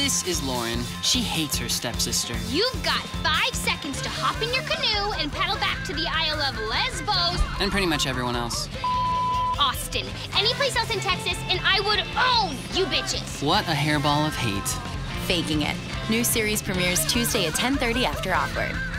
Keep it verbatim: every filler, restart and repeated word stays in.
This is Lauren. She hates her stepsister. You've got five seconds to hop in your canoe and paddle back to the Isle of Lesbos. And pretty much everyone else. Austin. Any place else in Texas, and I would own you bitches. What a hairball of hate. Faking It. New series premieres Tuesday at ten thirty after Awkward.